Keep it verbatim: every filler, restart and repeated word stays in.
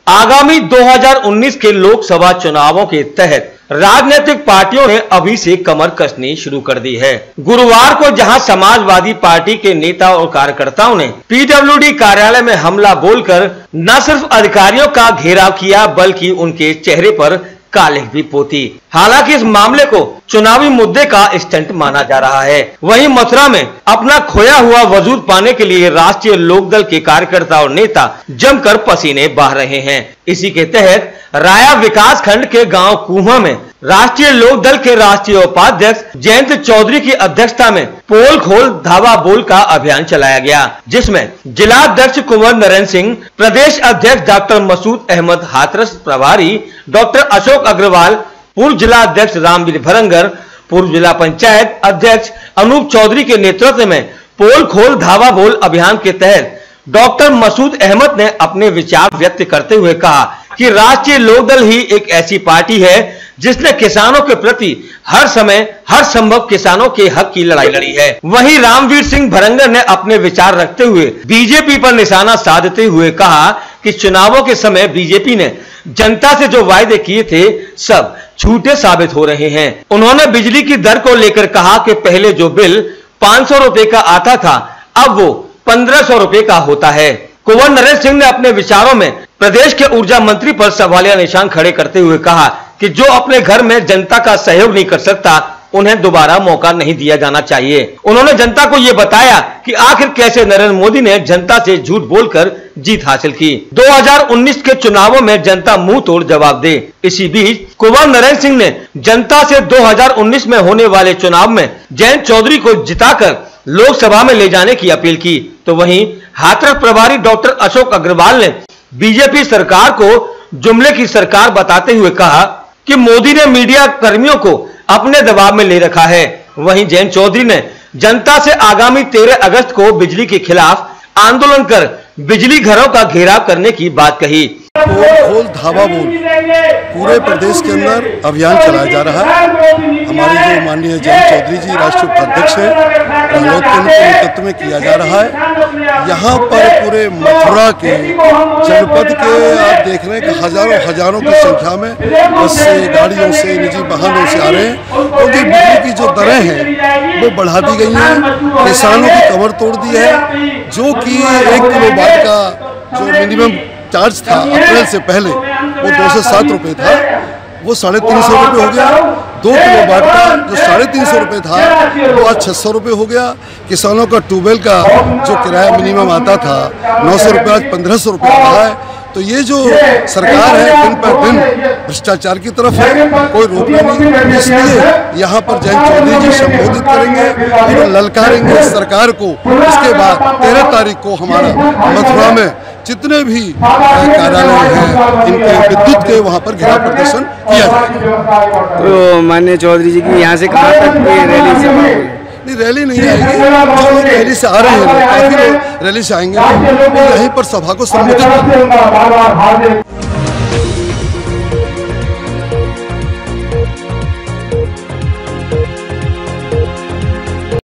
आगामी दो हज़ार उन्नीस के लोकसभा चुनावों के तहत राजनीतिक पार्टियों ने अभी से कमर कसनी शुरू कर दी है। गुरुवार को जहां समाजवादी पार्टी के नेता और कार्यकर्ताओं ने पीडब्ल्यूडी कार्यालय में हमला बोलकर न सिर्फ अधिकारियों का घेराव किया बल्कि उनके चेहरे पर कालिख भी पोती। हालांकि इस मामले को चुनावी मुद्दे का स्टंट माना जा रहा है। वहीं मथुरा में अपना खोया हुआ वजूद पाने के लिए राष्ट्रीय लोकदल के कार्यकर्ता और नेता जमकर पसीने बहा रहे हैं। इसी के तहत राया विकास खंड के गांव कुहा में राष्ट्रीय लोकदल के राष्ट्रीय उपाध्यक्ष जयंत चौधरी की अध्यक्षता में पोल खोल धावा बोल का अभियान चलाया गया, जिसमें जिला अध्यक्ष कुंवर नरेंद्र सिंह, प्रदेश अध्यक्ष डॉक्टर मसूद अहमद, हाथरस प्रभारी डॉक्टर अशोक अग्रवाल, पूर्व जिला अध्यक्ष रामवीर भरंगर, पूर्व जिला पंचायत अध्यक्ष अनूप चौधरी के नेतृत्व में पोल खोल धावा बोल अभियान के तहत डॉक्टर मसूद अहमद ने अपने विचार व्यक्त करते हुए कहा कि राष्ट्रीय लोकदल ही एक ऐसी पार्टी है जिसने किसानों के प्रति हर समय हर संभव किसानों के हक की लड़ाई लड़ी है। वहीं रामवीर सिंह भरंगर ने अपने विचार रखते हुए बीजेपी पर निशाना साधते हुए कहा कि चुनावों के समय बीजेपी ने जनता से जो वायदे किए थे सब झूठे साबित हो रहे हैं। उन्होंने बिजली की दर को लेकर कहा कि पहले जो बिल पाँच सौ रुपए का आता था अब वो पंद्रह सौ रुपए का होता है। कुंवर नरेंद्र सिंह ने अपने विचारों में प्रदेश के ऊर्जा मंत्री पर सवालिया निशान खड़े करते हुए कहा कि जो अपने घर में जनता का सहयोग नहीं कर सकता उन्हें दोबारा मौका नहीं दिया जाना चाहिए। उन्होंने जनता को ये बताया कि आखिर कैसे नरेंद्र मोदी ने जनता से झूठ बोलकर जीत हासिल की। दो हज़ार उन्नीस के चुनावों में जनता मुंह तोड़ जवाब दे। इसी बीच कुंवर नरेंद्र सिंह ने जनता से दो हज़ार उन्नीस में होने वाले चुनाव में जयंत चौधरी को जिताकर लोकसभा में ले जाने की अपील की। तो वहीं हाथरस प्रभारी डॉक्टर अशोक अग्रवाल ने बीजेपी सरकार को जुमले की सरकार बताते हुए कहा कि मोदी ने मीडिया कर्मियों को अपने दबाव में ले रखा है। वहीं जयंत चौधरी ने जनता से आगामी तेरह अगस्त को बिजली के खिलाफ आंदोलन कर बिजली घरों का घेराव करने की बात कही। पोल खोल धावा बोल पूरे प्रदेश के अंदर अभियान चलाया जा रहा है। हमारे जो माननीय जयंत चौधरी जी राष्ट्रीय उपाध्यक्ष हैं, रालोद के नेतृत्व में किया जा रहा है। यहाँ पर पूरे मथुरा के जनपद के आप देख रहे हैं कि हजारों हजारों की संख्या में बस से, गाड़ियों से, निजी वाहनों से आ रहे हैं, क्योंकि तो बिजली की जो दरें हैं वो बढ़ा दी गई हैं। किसानों की कमर तोड़ दी है। जो कि एक किलो वाट का जो मिनिमम चार्ज था अप्रैल से पहले वो दो सौ सात रुपये था, वो साढ़े तीन सौ रुपये हो गया। दो किलो वाट का जो साढ़े तीन सौ रुपये था वो आज छः सौ रुपये हो गया। किसानों का ट्यूबवेल का जो किराया मिनिमम आता था नौ सौ रुपये आज पंद्रह सौ रुपये आता है। तो ये जो सरकार है दिन पर दिन भ्रष्टाचार की तरफ है, कोई रोकना नहीं। इसलिए यहाँ पर जयंत चौधरी जी संबोधित करेंगे और ललकारेंगे सरकार को। इसके बाद तेरह तारीख को हमारा मथुरा में जितने भी कार्यालय हैं इनके विद्युत के वहाँ पर घेराव प्रदर्शन किया जाएगा। तो माननीय चौधरी जी की यहाँ से कहाँ तक रैली से नहीं, रैली नहीं आएगी। जो लोग रैली से आ रहे हैं, काफी लोग रैली से आएंगे, यहीं पर सभा को संबोधित करेंगे।